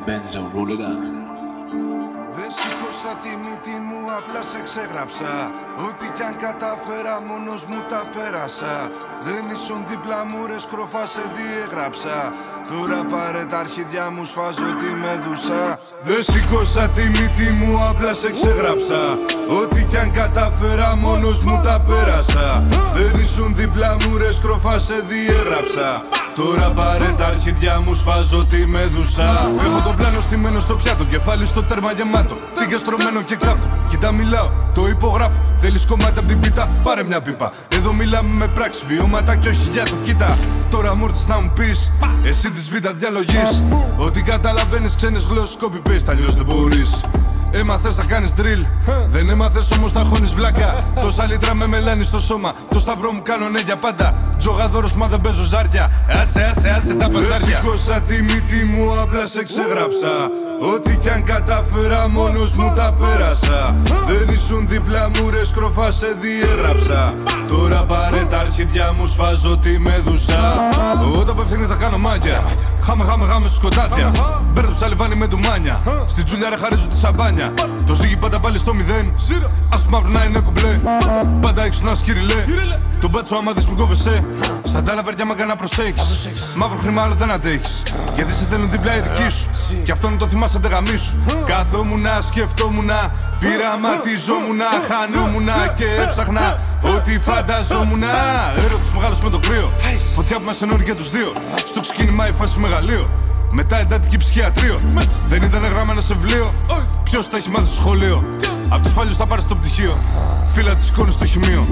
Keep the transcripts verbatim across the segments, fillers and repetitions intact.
Benzo, roll it out. Δεν σήκωσα τη μύτη μου, απλά σε ξέγραψα. Ό,τι κι αν κατάφερα, μόνος μου τα πέρασα. Δεν ήσουν δίπλα μου, ρε σκροφά, σε διέγραψα. Τώρα πάρε τα αρχίδια μου, σφάζω τη μέδουσα. Δεν σήκωσα τη μύτη μου, απλά σε ξέγραψα. Ό,τι κι αν κατάφερα, μόνος μου τα πέρασα. Δεν ήσουν δίπλα μου, ρε σκροφά, σε διέγραψα. Τώρα πάρε τα αρχίδια μου, σφάζω τη μέδουσα. Έχω το πλάνο στημένο στο πιάτο, κεφάλι στο τέρμα γεμάτο. Τίγκα στρωμένο και κάφτο. Κοίτα, μιλάω, το υπογράφω. Θέλεις κομμάτι απ' την πίτα, πάρε μια πίπα. Εδώ μιλάμε με πράξη, βιώματα κι όχι για το κοίτα. Τώρα μου ήρθες να μου πεις, εσύ της β' διαλογής. Ότι καταλαβαίνεις ξένες γλώσσες, copy paste, αλλιώς δεν μπορείς. Έμαθες να κάνεις drill, δεν έμαθες όμως να χώνεις βλάκα. Τόσα λίτρα με μελάνι στο σώμα, το σταυρό μου κάνω ναι για πάντα. Τζογαδόρος μα δεν παίζω ζάρια, άσε άσε άσε τα παζάρια. Δεν σηκώσα τη μύτη μου, απλά σε ξεγράψα. Ό,τι κι αν κατάφερα, μόνος μου τα πέρασα. Δεν ήσουν δίπλα μου, ρε σκροφά, σε διέγραψα. Τώρα πάρε τα αρχίδια μου, σφάζω τη μέδουσα. Όταν πέφτει θα κάνω μάγια. Χάμε χάμε χάμε στους σκοτάδια. Μπέρδεψα λιβάνι με ντουμάνια. Στη τζουλιά ρε χαρίζω τη σαμπάνια. Το ζύγι πάντα πάλι στο μηδέν. Ας μαύρο να είναι κουμπλέ. Πάντα έξω να σκυριλέ. Τον μπάτσο άμα δεις που κόβεσαι. Σαν τα λαβέρια μάγκα να προσέχεις. Μαύρο χρήμα άλλο δεν αντέχεις. Γιατί σε θέλουν δίπλα οι δικοί σου. Κι αυτό να το θυμάσαι αν γαμίσου. Καθόμουνα, σκεφτόμουνα, πειραματιζόμουνα, χανόμουνα και έψαχνα ό,τι φανταζόμουνα. Έρωτος μεγάλος με το κρύο. Φωτιά που μας ενώνει για τους δύο. Στο ξεκίνημα η φάση μεγαλείο. Μετά εντατική ψυχιατρίο. Δεν ήταν γραμμένα σε βιβλίο. Ποιος τα έχει μάθει στο σχολείο. Απ' τους παλιούς θα πάρεις το πτυχίο. Φύλλα της εικόνης στο χημείο.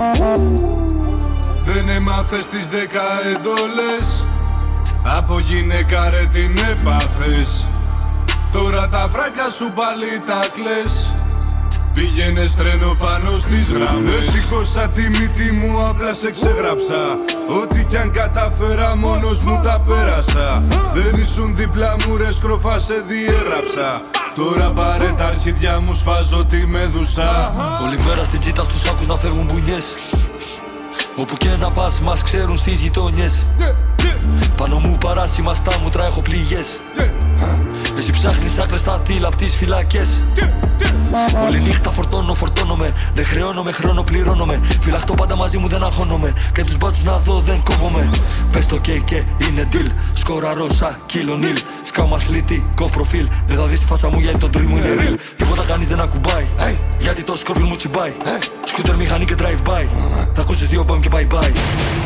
Δεν έμαθες τις δέκα εντολές. Από γυναίκα ρε την έπαθες. Τώρα τα φράγκα σου πάλι τα κλαις. Πήγαινες τρένο πάνω στις γραμμές. Δεν σήκωσα τη μύτη μου, απλά σε ξεγράψα. Ό,τι κι αν κατάφερα, μόνος μου τα πέρασα. Δεν ήσουν δίπλα μου, ρε σκροφά, σε διέγραψα. Τώρα πάρε τα αρχίδια μου, σφάζω τη μέδουσα. Όλη μέρα στην τσίτα στους άκους να φεύγουν μπουνιές. Όπου και να πας μας ξέρουν στις γειτονιές. Πάνω μου παράσημα στα μούτρα έχω πληγές. Εσύ ψάχνεις άκρες στα τύλα απ' τις φυλακές. Όλη νύχτα φορτώνω, φορτώνομαι. Δεν χρεώνομαι, χρόνο πληρώνομαι. Φυλαχτώ πάντα μαζί μου, δεν αγχώνομαι. Και τους μπάτσους να δω, δεν κόβομαι. Πες το και και είναι deal. Σκόρα ρώσα, κιλο νιλ. Σκάω αθλητικό προφίλ. Δεν θα δεις τη φάτσα μου γιατί το drill μου είναι real. Τίποτα κανείς δεν ακουμπάει. Γιατί το σκόρπιλ μου τσιμπάει. Σκούτερ, μηχανή και drive by. Θα ακούσεις δύο μπαμ και bye bye.